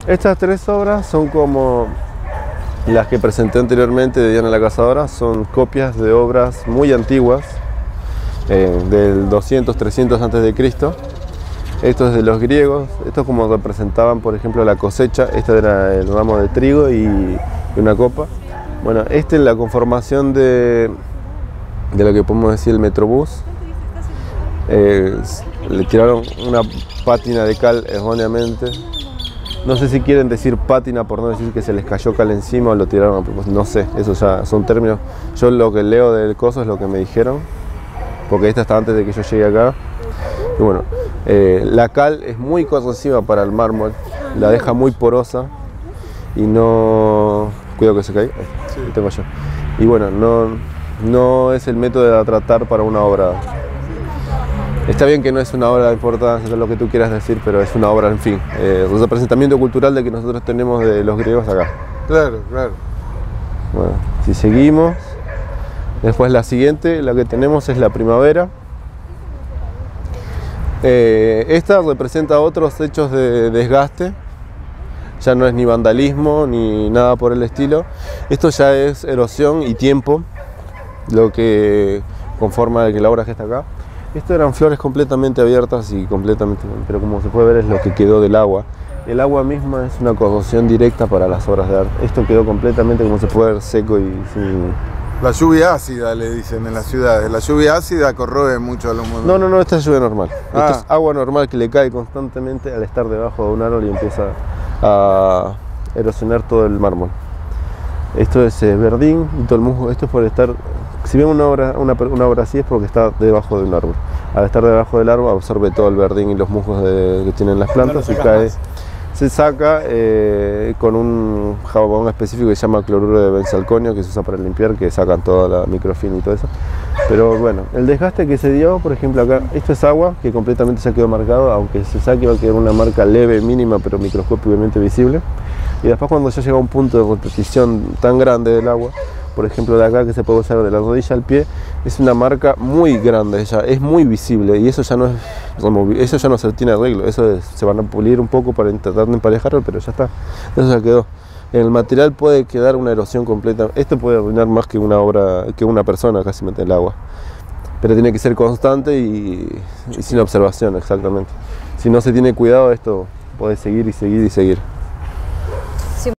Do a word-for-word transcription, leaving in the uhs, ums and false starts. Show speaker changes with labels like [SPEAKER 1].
[SPEAKER 1] Estas tres obras son como las que presenté anteriormente de Diana la Cazadora, son copias de obras muy antiguas, eh, del doscientos, trescientos antes de Cristo. Esto es de los griegos, esto es como representaban, por ejemplo, la cosecha. Este era el ramo de trigo y una copa. Bueno, este es la conformación de, de lo que podemos decir el Metrobús. Eh, le tiraron una pátina de cal erróneamente. No sé si quieren decir pátina por no decir que se les cayó cal encima o lo tiraron a propósito. No sé, eso ya son términos. Yo lo que leo del coso es lo que me dijeron, porque esta está antes de que yo llegue acá. Y bueno, eh, la cal es muy corrosiva para el mármol, la deja muy porosa y no... Cuidado que se cae. Sí. Lo tengo yo. Y bueno, no, no es el método de tratar para una obra. Está bien que no es una obra de importancia, es lo que tú quieras decir, pero es una obra, en fin, eh, un representamiento cultural de que nosotros tenemos de los griegos acá.
[SPEAKER 2] Claro, claro.
[SPEAKER 1] Bueno, si seguimos, después la siguiente, la que tenemos es la primavera. Eh, esta representa otros hechos de desgaste, ya no es ni vandalismo ni nada por el estilo. Esto ya es erosión y tiempo, lo que conforma que la obra que está acá. Esto eran flores completamente abiertas y completamente, pero como se puede ver es lo que quedó del agua. El agua misma es una corrosión directa para las obras de arte. Esto quedó completamente, como se puede ver, seco y sin...
[SPEAKER 2] La lluvia ácida, le dicen en las ciudades. La lluvia ácida corroe mucho a los monumentos.
[SPEAKER 1] No, no, no, esta es lluvia normal.
[SPEAKER 2] Ah.
[SPEAKER 1] Esto es agua normal que le cae constantemente al estar debajo de un árbol y empieza a erosionar todo el mármol. Esto es eh, verdín y todo el musgo. Esto es por estar... Si ven una obra, una, una obra así es porque está debajo de un árbol. Al estar debajo del árbol absorbe todo el verdín y los musgos de, que tienen las plantas y cae. Se saca eh, con un jabón específico que se llama cloruro de benzalconio, que se usa para limpiar, que sacan toda la microfilm y todo eso. Pero bueno, el desgaste que se dio, por ejemplo acá, esto es agua que completamente se quedó marcado, aunque se saque va a quedar una marca leve, mínima, pero microscópicamente visible. Y después cuando ya llega a un punto de repetición tan grande del agua, por ejemplo de acá que se puede usar de la rodilla al pie, es una marca muy grande, ya es muy visible y eso ya no es eso ya no se tiene arreglo, eso es, se van a pulir un poco para tratar de emparejarlo, pero ya está, eso ya quedó. En el material puede quedar una erosión completa, esto puede arruinar más que una obra, que una persona casi mete el agua, pero tiene que ser constante y, y sin observación, exactamente. Si no se tiene cuidado esto puede seguir y seguir y seguir.